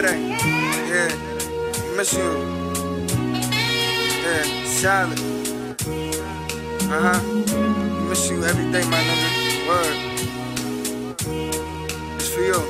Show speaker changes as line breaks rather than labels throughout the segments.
Daddy, yeah, miss you. Yeah, solid. Miss you every day, my nigga. Word. It's for you.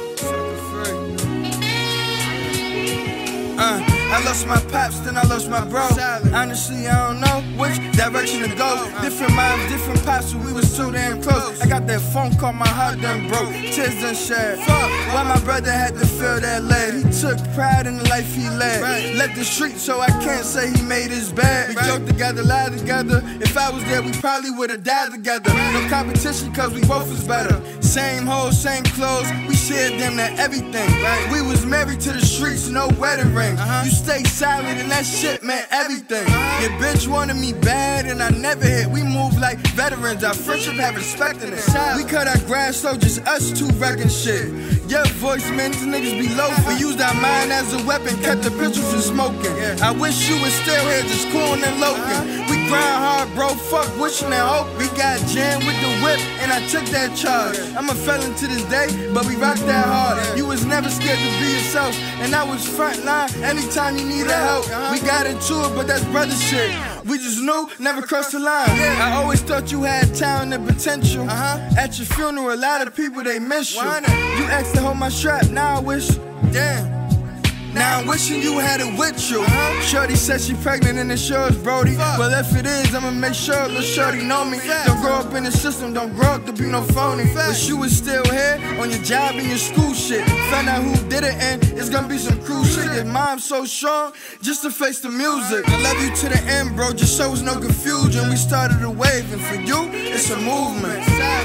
I lost my pops, then I lost my bro. Honestly, I don't know which direction to go. Different minds, different pops, but we was too damn close. I got that phone call, my heart done broke. Tears done shed. Why my brother had to feel that lead? He took pride in the life he led. Left the street, so I can't say he made his bed. We joked together, lied together. If I was there, we probably would've died together. No competition, cause we both was better. Same hoes, same clothes, we shared them to everything. We was married to the streets, no wedding ring. You stay silent and that shit meant everything. Your bitch wanted me bad and I never hit. We move like veterans, our friendship have respect in it. We cut our grass so just us two wrecking shit. Your voice, man, these niggas be low. We used our mind as a weapon, kept the pictures from smoking. I wish you was still here just cooling and loking. We grind hard, bro, fuck wishing and hope. We got jammed with the whip and I took that charge. I'm a felon to this day, but we rock that hard. You was never scared to be yourself, and I was front line anytime you needed help. We got into it, but that's brother shit. We just knew, never crossed the line. I always thought you had talent and potential. At your funeral, a lot of people, they miss you. You asked to hold my strap, now I wish. Damn. Now I'm wishing you had it with you. Shorty said she pregnant and it sure is Brody. Well, if it is, I'ma make sure little shorty know me. Don't grow up in the system, don't grow up to be no phony. But you was still here on your job and your school shit. Find out who did it and it's gonna be some cool shit. Your mom's so strong, just to face the music. I love you to the end, bro, just so it's no confusion. We started a wave and for you, it's a movement.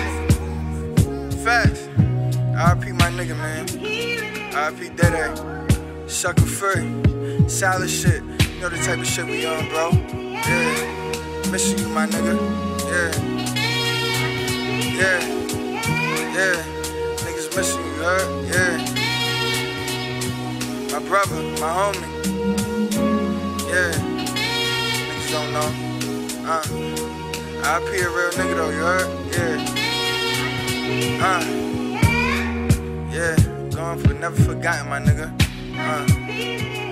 Facts. R.I.P. my nigga, man. R.I.P. Daddy. Sucker free, solid shit. You know the type of shit we on, bro. Yeah, missing you, my nigga. Yeah, niggas missing you, heard? Yeah, my brother, my homie. Yeah, niggas don't know. R.I.P. a real nigga though, you heard? Yeah, going for never forgotten, my nigga.